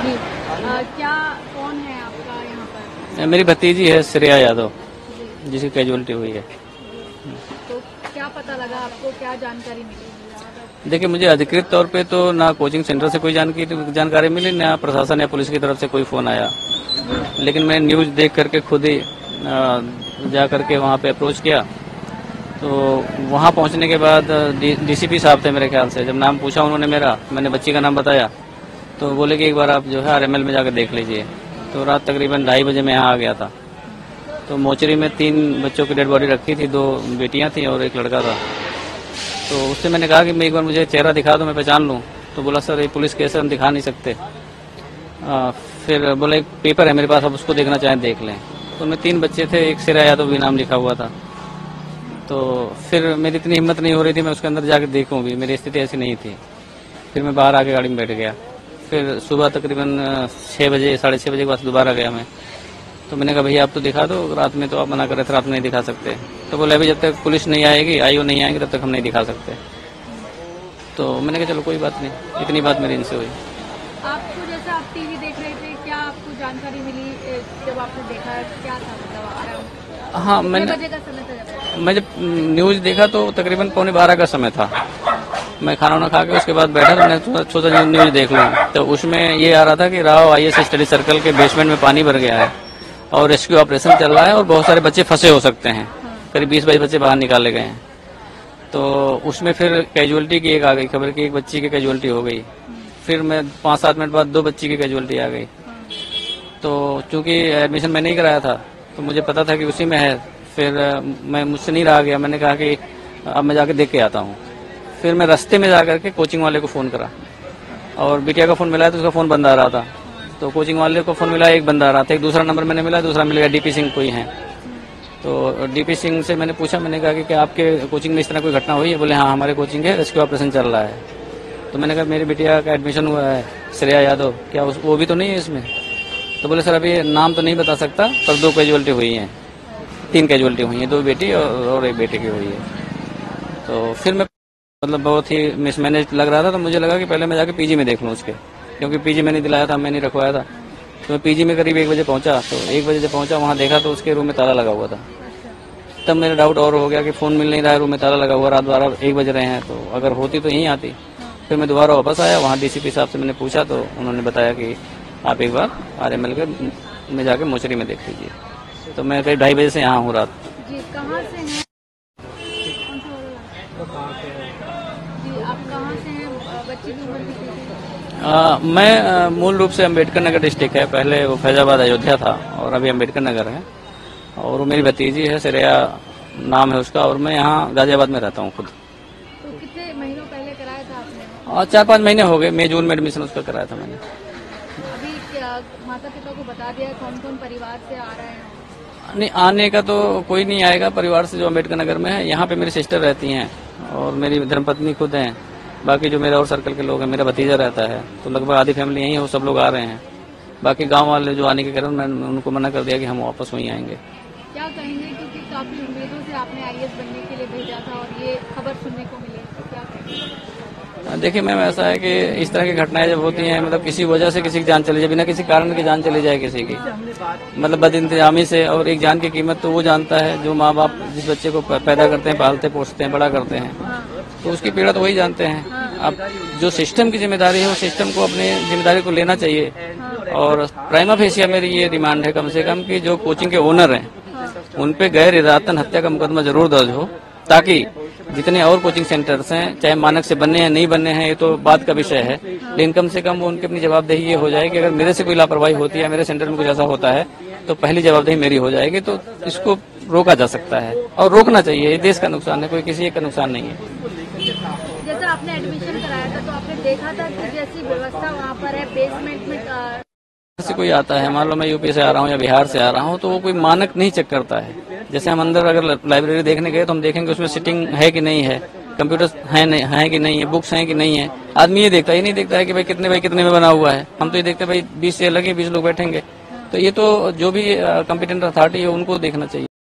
जी क्या कौन है आपका यहाँ पर? मेरी भतीजी है श्रेया यादव, जी जिसकी कैजुअलिटी हुई है। तो क्या पता लगा आपको, क्या जानकारी मिली? देखिए, मुझे अधिकृत तौर पे तो ना कोचिंग सेंटर से कोई जानकारी मिली, ना प्रशासन या पुलिस की तरफ से कोई फोन आया। लेकिन मैं न्यूज़ देख करके खुद ही जा करके वहाँ पे अप्रोच किया। तो वहाँ पहुँचने के बाद डीसीपी साहब थे मेरे ख्याल से। जब नाम पूछा उन्होंने मेरा, मैंने बच्ची का नाम बताया, तो बोले कि एक बार आप जो है आरएमएल में जाकर देख लीजिए। तो रात तकरीबन 2:30 बजे मैं यहाँ आ गया था। तो मोचरी में 3 बच्चों की डेड बॉडी रखी थी, 2 बेटियाँ थी और एक लड़का था। तो उससे मैंने कहा कि मैं एक बार मुझे चेहरा दिखा दो, मैं पहचान लूँ। तो बोला सर ये पुलिस केस है, हम दिखा नहीं सकते। फिर बोला एक पेपर है मेरे पास, आप उसको देखना चाहें देख लें। तो उनमें 3 बच्चे थे, एक श्रेया यादव भी नाम लिखा हुआ था। तो फिर मेरी इतनी हिम्मत नहीं हो रही थी मैं उसके अंदर जाकर देखूँ भी, मेरी स्थिति ऐसी नहीं थी। फिर मैं बाहर आके गाड़ी में बैठ गया। फिर सुबह तकरीबन 6 बजे 6:30 बजे के बाद दोबारा गया मैं। तो मैंने कहा भैया आप तो दिखा दो, रात में तो आप मना कर रहे थे, रात में नहीं दिखा सकते। तो बोले अभी जब तक पुलिस नहीं आएगी, आईओ नहीं आएंगे, तब तक हम नहीं दिखा सकते। तो मैंने कहा चलो कोई बात नहीं, इतनी बात मेरी इनसे हुई। आपको जैसा आप टीवी देख रहे थे, क्या आपको जानकारी मिली जब आपने देखा, क्या था मतलब? हाँ, बजे का समय था मैं जब न्यूज़ देखा तो तकरीबन 11:15 का समय था। मैं खाना वाना खा के उसके बाद बैठा, तो मैंने सोचा न्यूज़ देख लूँ। तो उसमें ये आ रहा था कि राव आईएएस स्टडी सर्कल के बेसमेंट में पानी भर गया है और रेस्क्यू ऑपरेशन चल रहा है और बहुत सारे बच्चे फंसे हो सकते हैं। करीब 20-22 बच्चे बाहर निकाले गए हैं। तो उसमें फिर कैजुअलिटी की एक आ गई खबर कि एक बच्ची की कैजुअलिटी हो गई। फिर मैं 5-7 मिनट बाद 2 बच्ची की कैजुअलिटी आ गई। तो चूंकि एडमिशन मैंने ही कराया था तो मुझे पता था कि उसी में है। फिर मैं मुझसे नहीं रहा गया, मैंने कहा कि अब मैं जाके देख के आता हूँ। फिर मैं रास्ते में जा करके कोचिंग वाले को फ़ोन करा और बिटिया का फ़ोन मिला तो उसका फ़ोन बंद आ रहा था। तो कोचिंग वाले को फ़ोन मिला, एक बंद आ रहा था। एक दूसरा नंबर मैंने मिला, दूसरा मिल गया डीपी सिंह कोई है। तो डीपी सिंह से मैंने पूछा, मैंने कहा कि क्या आपके कोचिंग में इस तरह कोई घटना हुई है? बोले हाँ हमारे कोचिंग है, रेस्क्यू ऑपरेशन चल रहा है। तो मैंने कहा मेरी बिटिया का एडमिशन हुआ है श्रेया यादव, क्या वो भी तो नहीं है इसमें? तो बोले सर अभी नाम तो नहीं बता सकता, पर 2 कैजुअलिटी हुई हैं, 3 कैजुअलिटी हुई हैं, 2 बेटी और एक बेटे की हुई है। तो फिर मैं मतलब बहुत ही मिसमैनेज लग रहा था। तो मुझे लगा कि पहले मैं जाके पीजी में देख लूँ उसके, क्योंकि पीजी मैंने दिलाया था, मैंने रखवाया था। तो मैं पीजी में करीब 1 बजे पहुंचा। तो 1 बजे जब पहुंचा वहाँ देखा तो उसके रूम में ताला लगा हुआ था। तब मेरा डाउट और हो गया कि फ़ोन मिल नहीं रहा है, रूम में ताला लगा हुआ, रात 12-1 बज रहे हैं, तो अगर होती तो यहीं आती। फिर मैं दोबारा वापस आया, वहाँ डीसीपी साहब से मैंने पूछा तो उन्होंने बताया कि आप एक बार आरएमएल के में जाके मोचरी में देख लीजिए। तो मैं करीब 2:30 बजे से यहाँ हूँ रात। जी कहाँ से हैं? जी आप कहाँ से हैं? बच्ची की उम्र कितनी है? मैं मूल रूप से अम्बेडकर नगर डिस्ट्रिक्ट है, पहले वो फैजाबाद अयोध्या था और अभी अम्बेडकर नगर है। और वो मेरी भतीजी है, श्रेया नाम है उसका, और मैं यहाँ गाजियाबाद में रहता हूँ खुद। तो कितने महीनों पहले कराया था आपने? और 4-5 महीने हो गए, मई जून में एडमिशन उसका कराया था मैंने। अभी क्या माता पिता को बता दिया कौन कौन परिवार से आ रहे हैं? नहीं, आने का तो कोई नहीं आएगा परिवार से जो अम्बेडकर नगर में है। यहाँ पे मेरी सिस्टर रहती हैं और मेरी धर्मपत्नी खुद हैं। बाकी जो मेरा और सर्कल के लोग हैं, मेरा भतीजा रहता है, तो लगभग आधी फैमिली यहीं है, वो सब लोग आ रहे हैं। बाकी गांव वाले जो आने के कारण मैंने उनको मना कर दिया कि हम वापस वहीं आएंगे। क्या कहेंगे, क्योंकि काफी उम्मीदों से आपने आईएएस बनने के लिए भेजा था और ये खबर सुनने को मिली, तो क्या कहेंगे? देखिए मैम, ऐसा है कि इस तरह की घटनाएं जब होती हैं, मतलब किसी वजह से किसी की जान चली जाए, बिना किसी कारण की जान चली जाए किसी की, मतलब बदइंतजामी से, और एक जान की कीमत तो वो जानता है जो माँ बाप जिस बच्चे को पैदा करते हैं, पालते पोसते हैं, बड़ा करते हैं, तो उसकी पीड़ा तो वही जानते हैं। अब जो सिस्टम की जिम्मेदारी है, वो सिस्टम को अपनी जिम्मेदारी को लेना चाहिए। और प्राइमा फेसिया मेरी ये डिमांड है कम से कम कि जो कोचिंग के ओनर हैं उन पे गैर इरादतन हत्या का मुकदमा जरूर दर्ज हो, ताकि जितने और कोचिंग सेंटर्स हैं, चाहे मानक से बनने हैं नहीं बनने हैं ये तो बात का विषय है, लेकिन कम से कम वो उनकी अपनी जवाबदेही ये हो जाए कि अगर मेरे से कोई लापरवाही होती है, मेरे सेंटर में कुछ ऐसा होता है, तो पहली जवाबदेही मेरी हो जाएगी। तो इसको रोका जा सकता है और रोकना चाहिए। ये देश का नुकसान है, कोई किसी एक का नुकसान नहीं है। जैसे आपने एडमिशन कराया था तो आपने देखा था कि जैसी व्यवस्था वहाँ पर है बेसमेंट में से कोई आता है, मान लो मैं यूपी से आ रहा हूँ या बिहार से आ रहा हूँ, तो वो कोई मानक नहीं चेक करता है। जैसे हम अंदर अगर लाइब्रेरी देखने गए तो हम देखेंगे उसमें सिटिंग है कि नहीं है, कंप्यूटर्स है कि नहीं है, बुक्स हैं कि नहीं है। आदमी ये देखता है, ये नहीं देखता है कि भाई कितने में बना हुआ है। हम तो ये देखते हैं भाई 20 से लगे 20 लोग बैठेंगे। तो ये तो जो भी कॉम्पिटेंट अथॉरिटी है उनको देखना चाहिए।